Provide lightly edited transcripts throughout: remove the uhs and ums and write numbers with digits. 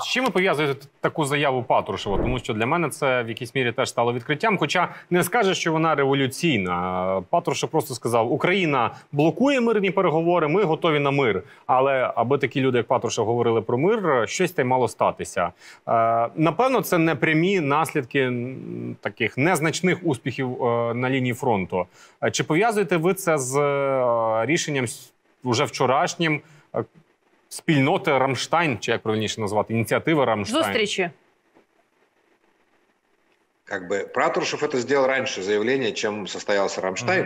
З чим ви пов'язуєте таку заяву Патрушева? Тому що для мене це в якійсь мірі теж стало відкриттям. Хоча не скаже, що вона революційна. Патрушев просто сказав, Україна блокує мирні переговори, ми готові на мир. Але аби такі люди, як Патрушев, говорили про мир, щось та й мало статися. Напевно, це не прямі наслідки таких незначних успіхів на лінії фронту. Чи пов'язуєте ви це з рішенням вже вчорашнім спільноти Рамштайн, чи як правильніше назвати, инициатива Рамштайн? Зустрічі. Патрушев это сделал раньше заявление, чем состоялся Рамштайн.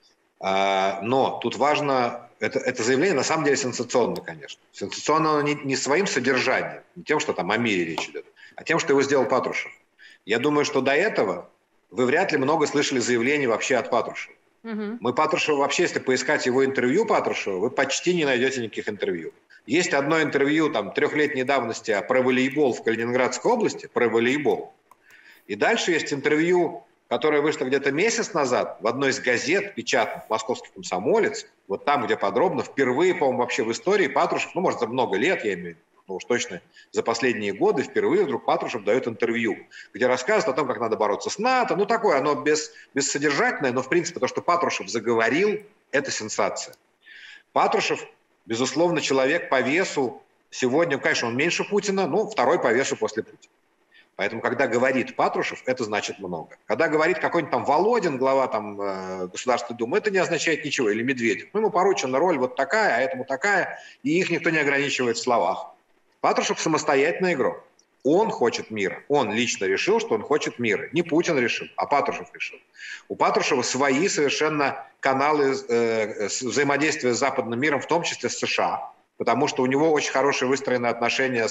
Но тут важно, это заявление на самом деле сенсационно, конечно. Сенсационно оно не своим содержанием, не тем, что там о мире речь идет, а тем, что его сделал Патрушев. Я думаю, что до этого вы вряд ли много слышали заявлений вообще от Патрушева. Мы Патрушева вообще, если поискать его интервью Патрушева, вы почти не найдете никаких интервью. Есть одно интервью там 3-летней давности про волейбол в Калининградской области, про волейбол. И дальше есть интервью, которое вышло где-то месяц назад в одной из газет печатных, «Московский комсомолец», вот там, где подробно, впервые, по-моему, вообще в истории Патрушев, ну, может, за много лет, я имею в виду, но уж точно за последние годы, впервые вдруг Патрушев дает интервью, где рассказывает о том, как надо бороться с НАТО. Ну, такое, оно бессодержательное, но, в принципе, то, что Патрушев заговорил, это сенсация. Патрушев, безусловно, человек по весу сегодня, конечно, он меньше Путина, но второй по весу после Путина. Поэтому, когда говорит Патрушев, это значит много. Когда говорит какой-нибудь там Володин, глава там Государственной Думы, это не означает ничего. Или Медведев. Ну, ему поручена роль вот такая, а этому такая, и их никто не ограничивает в словах. Патрушев самостоятельный игрок. Он хочет мира. Он лично решил, что он хочет мира. Не Путин решил, а Патрушев решил. У Патрушева свои совершенно каналы взаимодействия с западным миром, в том числе с США. Потому что у него очень хорошие выстроенные отношения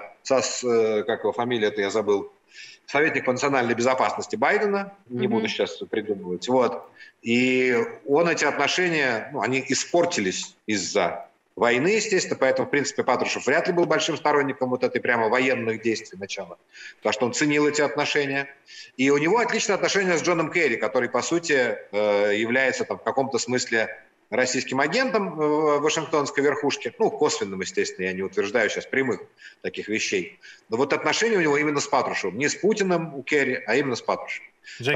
как его фамилия, это я забыл, советник по национальной безопасности Байдена, не буду сейчас придумывать, вот. И он эти отношения, ну, они испортились из-за войны, естественно, поэтому, в принципе, Патрушев вряд ли был большим сторонником вот этой прямо военных действий начала, потому что он ценил эти отношения. И у него отличные отношения с Джоном Керри, который, по сути, является там, в каком-то смысле российским агентом в вашингтонской верхушке, ну, косвенным, естественно, я не утверждаю сейчас прямых таких вещей, но вот отношения у него именно с Патрушевым, не с Путиным у Керри, а именно с Патрушевым.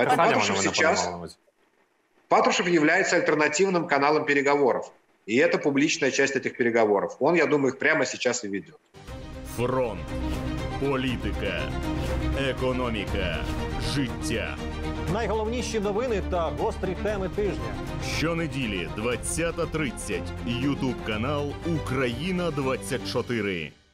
Патрушев является альтернативным каналом переговоров, и это публичная часть этих переговоров. Он, я думаю, их прямо сейчас и ведет. Фронт, політика, економіка, життя. Найголовніші новини та гострі теми тижня. Щонеділі 20:30. Ютуб канал Україна 24.